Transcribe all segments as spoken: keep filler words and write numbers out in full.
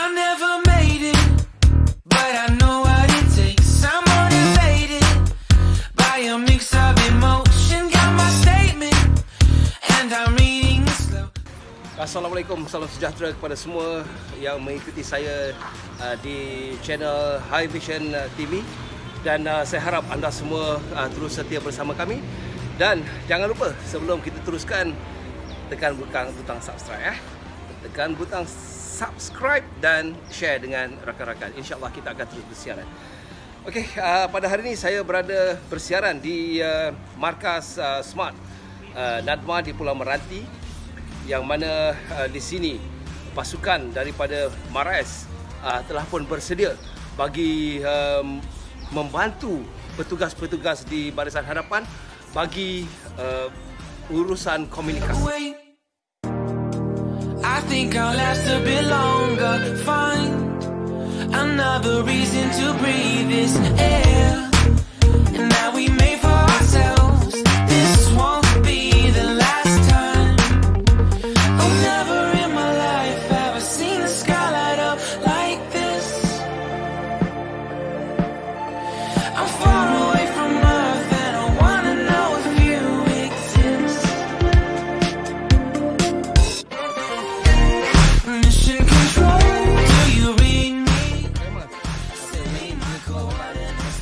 I never made it, but I know what it takes. I'm motivated by a mix of emotion. Got my statement, and I'm reading it slow. Assalamualaikum, salam sejahtera kepada semua yang mengikuti saya uh, di channel High Vision uh, T V. Dan uh, saya harap anda semua uh, terus setia bersama kami. Dan jangan lupa, sebelum kita teruskan, tekan butang butang subscribe eh. Tekan butang subscribe dan share dengan rakan-rakan. InsyaAllah kita akan terus bersiaran. Okey, uh, pada hari ini saya berada bersiaran di uh, markas uh, Smart uh, Nadma di Pulau Meranti, yang mana uh, di sini pasukan daripada Marais uh, telah pun bersedia bagi um, membantu petugas-petugas di Barisan Hadapan bagi uh, urusan komunikasi. I think I'll last a bit longer. Find another reason to breathe this air. And now we made for ourselves. This won't be the last time. Oh, never in my life have I seen the sky light up like this. I'm far away from Earth and I wanna know if you exist. Mission control, do you read me? Send me my coordinates.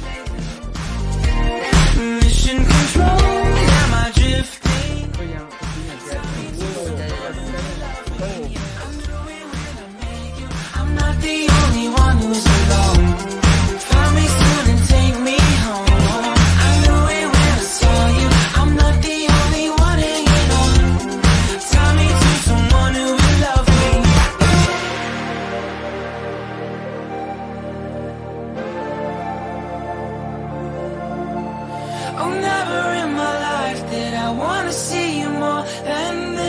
Mission control, am I drifting? I'm not the only one who's alone. Find me soon and take me home. I knew it when I saw you. I'm not the only one hanging on. Tie me to someone who will love me. Oh, never in my life did I want to see you more than this.